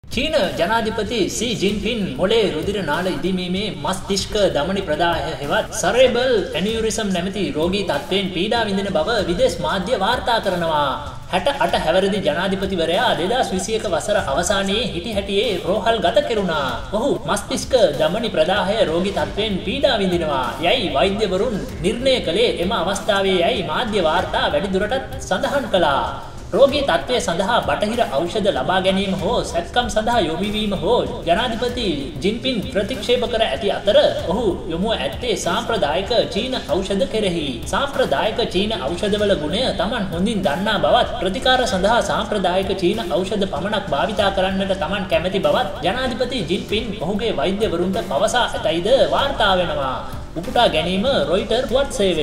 චීන ජනාධිපති සී ජින්පින් මොලේ රුධිර නාල ඉදීමේ මස්තිෂ්ක ධමනි ප්‍රදාහය හෙවත් සරෙබල් ඇනියුරිසම් නැමැති රෝගී තත්ත්වයෙන් පීඩා විඳින බව විදේශ මාධ්‍ය වාර්තා කරනවා. 68 හැවිරිදි ජනාධිපතිවරයා 2021 වසර අවසානයේ හිටි හැටියේ රෝහල් ගත කෙරුණා. ඔහු මස්තිෂ්ක ධමනි ප්‍රදාහය රෝගී තත්ත්වයෙන් පීඩා විඳිනවා යයි වෛද්‍යවරුන් නිර්ණය කළේ එම අවස්ථාවේ යයි මාධ්‍ය වාර්තා වැඩිදුරටත් සඳහන් කළා. රෝගී තත්ත්වය සඳහා බටහිර ඖෂධ ලබා ගැනීම හෝ සැත්කම් සඳහා යොමු වීම හෝ ජනාධිපති ජින්පින් ප්‍රතික්ෂේප කර ඇති අතර ඔහු යොමු ඇත්තේ සාම්ප්‍රදායික චීන ඖෂධ කෙරෙහි. සාම්ප්‍රදායික චීන ඖෂධවල ගුණය Taman හොඳින් දන්නා බවත් ප්‍රතිකාර සඳහා සාම්ප්‍රදායික චීන ඖෂධ පමණක් භාවිතා කරන්නට Taman කැමැති බවත් ජනාධිපති ජින්පින් ඔහුගේ වෛද්‍යවරුන්ට පවසා ඇතැයිද වාර්තා වෙනවා. උපුටා ගැනීම රොයිටර් පුවත් සේවය.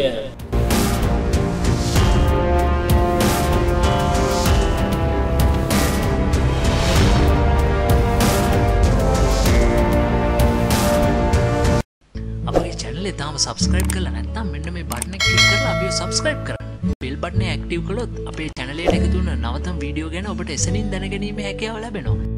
තාම සබස්ක්‍රයිබ් කරලා නැත්නම් මෙන්න මේ බටන් එක ක්ලික් කරලා අපිව සබස්ක්‍රයිබ් කරන්න. බෙල් බටන් එක ඇක්ටිව් කළොත් අපේ channel එකට එකතු වෙන නවතම වීඩියෝ ගැන ඔබට එසනින් දැනගැනීමේ හැකියාව ලැබෙනවා.